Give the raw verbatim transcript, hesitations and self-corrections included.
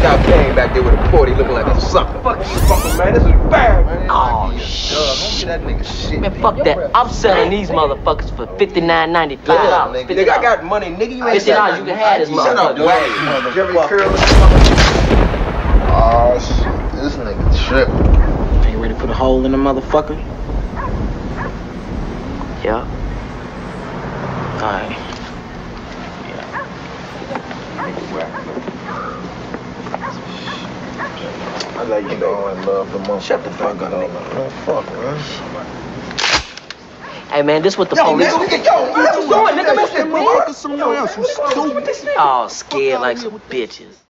nigga I came back there with a forty looking like a sucker. Fuck you, fucking man. This is bad, man. Oh, shit. Don't get that nigga shit. Man, fuck that. I'm selling these motherfuckers for fifty-nine ninety-five. Nigga, nigga, I got money, nigga. You ain't fifty dollars, you can have this motherfucker. Shut up, Jerry Curl. Oh, shit. This nigga tripping. Are you ready to put a hole in the motherfucker? Yeah. Alright. I let you know I love the motherfucker. Shut the fuck up, nigga. Man, fuck, man. Hey, man, this what the yo, police... Yo, nigga, yo, man, what's going, nigga? That motherfucker somewhere else, you stupid. All scared like some bitches.